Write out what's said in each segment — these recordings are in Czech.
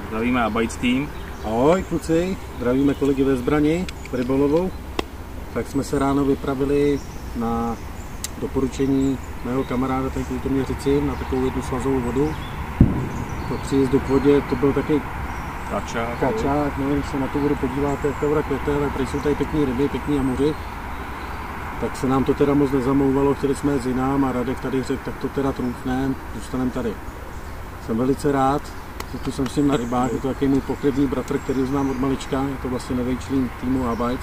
Zdravíme Abites Team. Ahoj kluci, zdravíme kolegy ve Zbrani, rybolovou. Tak jsme se ráno vypravili na doporučení mého kamaráda tady Kultoměřici na takovou jednu svazovou vodu. Po příjezdu k vodě to byl taky kačák, nevím, se na tu vodu podíváte, jak ta voda kvete, ale prý jsou tady pěkný ryby, pěkný jamuři. Tak se nám to teda moc nezamlouvalo, chtěli jsme jít jinam a Radek tady řekl, tak to teda trumfneme, zůstaneme tady. Jsem velice rád, že tu jsem s ním na rybách, je to takový můj pochlebný bratr, který znám od malička, je to vlastně nový člen týmu Abites.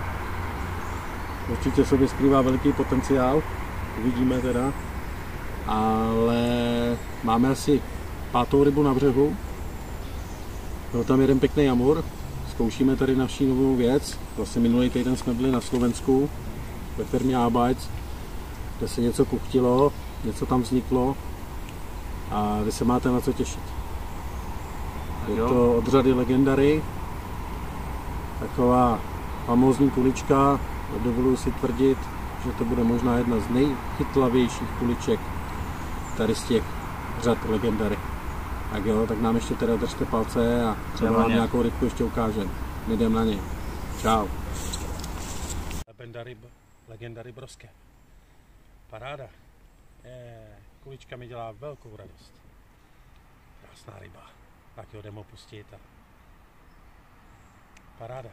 Určitě sobě skrývá veliký potenciál, uvidíme teda, ale máme asi 5. rybu na břehu. Byl tam jeden pěkný jamur, zkoušíme tady naši novou věc, vlastně minulý týden jsme byli na Slovensku ve firmě Abites, kde se něco kuchtilo, něco tam vzniklo a vy se máte na co těšit. Je to od řady Legendary, taková famózní kulička, dovoluji si tvrdit, že to bude možná jedna z nejchytlavějších kuliček tady z těch řad Legendary. Tak jo, tak nám ještě teda držte palce a třeba vám nějakou rybku ještě ukážem. My jdem na ně. Čau. Legendary broské. Paráda. Kulička mi dělá velkou radost. Krásná ryba. Tak jo, jdem opustit a paráda.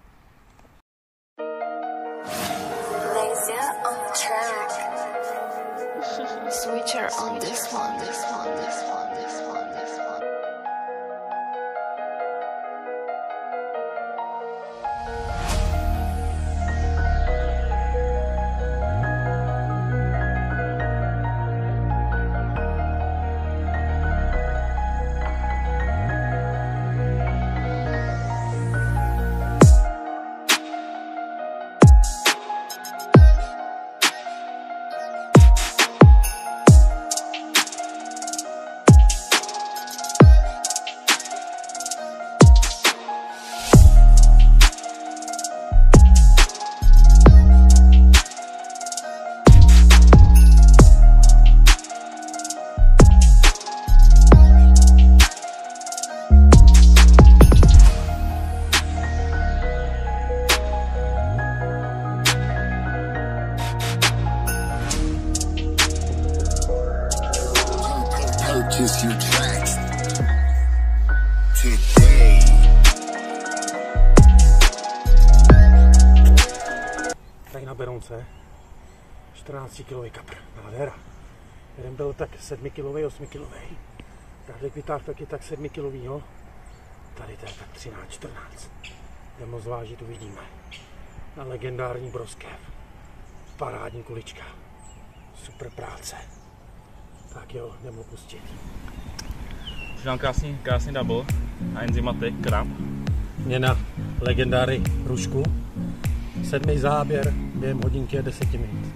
Laser on the track. Switcher on this one, this one, this one, this one, this one. Purchase your tracks today. Tady na Berounce 14 kg kapr, nádhera. Jeden byl tak 7 kg, 8 kg. Radek vytáhl taky tak 7 kg. Tady to je tak 13, 14. Jdeme zvážit, uvidíme. Na legendární broskev. Parádní kulička. Super práce. Tak jo, jdeme pustit. Už nám krásný double na Enzymatic Crab. Měna Legendary Rušku. 7. záběr během hodinky a 10 minut.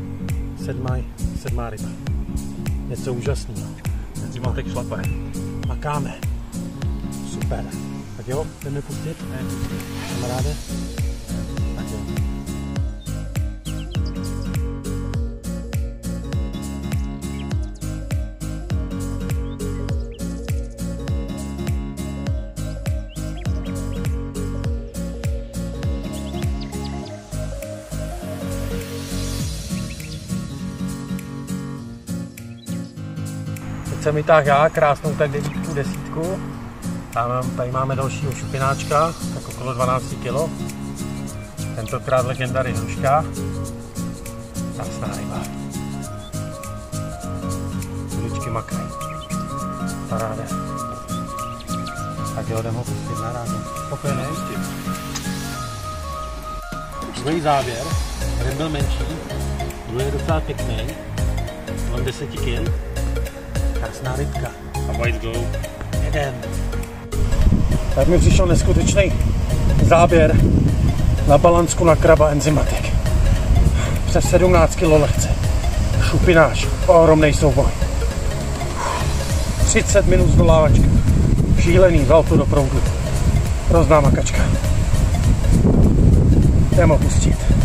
7. ryba. Něco úžasného. Enzymatic šlape. Makáme. Super. Tak jo, jdeme pustit? Kamaráde? Tak jo. Jsem vytáhl já krásnou tak 9, 10. Tady máme dalšího šupináčka, tak okolo 12 kg. Tentokrát Legendary hruška. Krásná ryba. Kuličky makají. Paráda. Tak jo, jdem ho pustit na ráno. Spokojený? Druhý záběr. Jeden byl menší, druhý je docela pěkný. Mám 10 kg. Krásná rybka. Abites go. Jeden. Tak mi přišel neskutečný záběr na balansku na kraba Enzymatic. Přes 17 kg lehce. Šupináš. Ohromnej souboj. 30 minut zdolávačka. Šílený, vzal to do proudu. Hrozná makačka. Jdeme pustit.